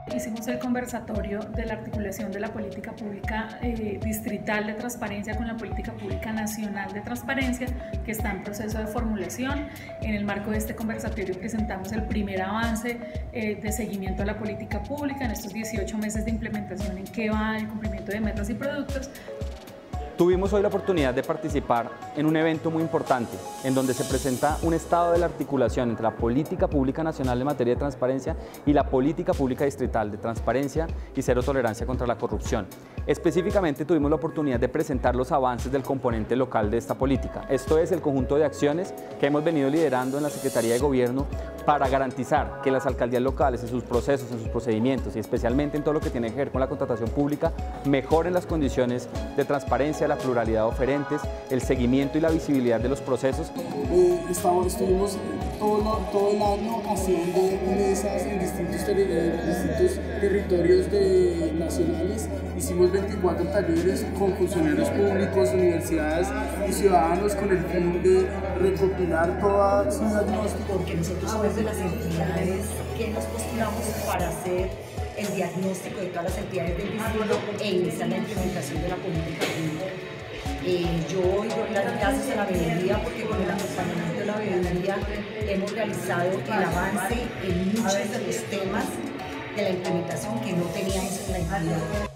Hicimos el conversatorio de la articulación de la política pública distrital de transparencia con la política pública nacional de transparencia, que está en proceso de formulación. En el marco de este conversatorio presentamos el primer avance de seguimiento a la política pública en estos 18 meses de implementación, en qué va el cumplimiento de metas y productos. Tuvimos hoy la oportunidad de participar en un evento muy importante, en donde se presenta un estado de la articulación entre la política pública nacional en materia de transparencia y la política pública distrital de transparencia y cero tolerancia contra la corrupción. Específicamente tuvimos la oportunidad de presentar los avances del componente local de esta política. Esto es el conjunto de acciones que hemos venido liderando en la Secretaría de Gobierno para garantizar que las alcaldías locales en sus procesos, en sus procedimientos y especialmente en todo lo que tiene que ver con la contratación pública mejoren las condiciones de transparencia, la pluralidad de oferentes, el seguimiento y la visibilidad de los procesos. Estuvimos todo el año haciendo mesas en distintos territorios nacionales. Hicimos 24 talleres con funcionarios públicos, universidades y ciudadanos con el fin de recopilar toda su diagnóstico. Porque nosotros somos de las entidades que nos postulamos para hacer el diagnóstico de todas las entidades del distrito e iniciar la implementación de la política pública. Yo hoy doy las gracias a la veeduría porque con el acompañamiento de la veeduría hemos realizado el avance en muchos de los temas de la implementación que no teníamos en la entidad.